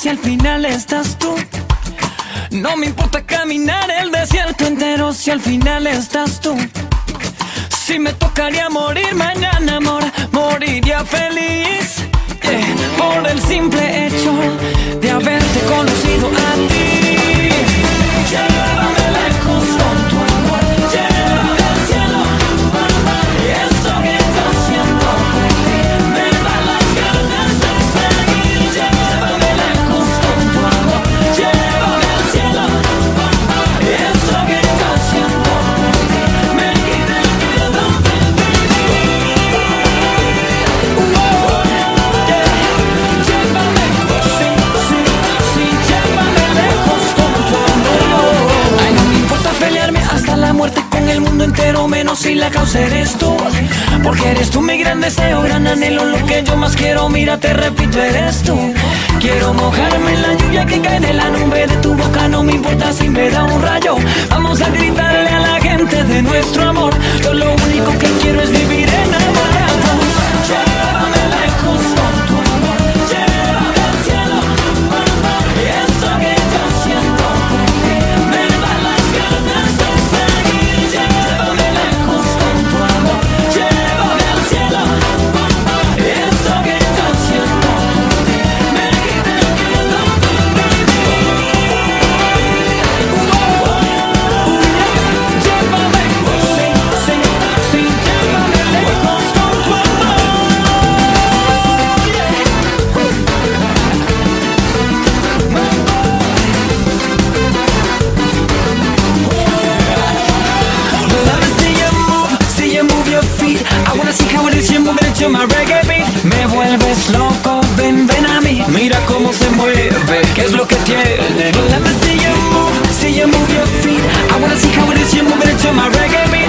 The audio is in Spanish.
si al final estás tú. No me importa caminar el desierto entero si al final estás tú. Si me tocaría morir mañana, amor, moriría feliz, por el simple hecho de haberte conocido a ti. Llévame lejos con tu amor, llévame al cielo, y esto que yo siento por ti me da las ganas de seguir. Llévame lejos con tu amor, llévame al cielo, y esto que yo siento por ti me quita el miedo de vivir. Llévame, sí, llévame lejos con tu amor. Ay, no me importa pelearme hasta la muerte con el mundo entero, menos si la causa eres tú. Porque eres tú mi gran deseo, gran anhelo, lo que yo más quiero. Mira, te repito, eres tú. Quiero mojarme en la lluvia que cae de la nube de tu boca. No me importa si me da un rayo. Vamos a gritarle a la gente de nuestro amor. Yo lo único que quiero es vivir enamorados. Llévame lejos con tu amor, llévame al cielo, y esto que yo siento por ti me da las ganas de seguir. Llévame lejos con tu amor, llévame al cielo, y esto que yo siento por ti me quita el miedo de vivir. Llévame, sí, llévame lejos con tu amor. Let me see you move your feet. I wanna see how it is you move it to my reggae beat. Me vuelves loco, ven a mí. Mira cómo se mueve, qué es lo que tiene. Let me see you move your feet. I wanna see how it is you move it to my reggae beat.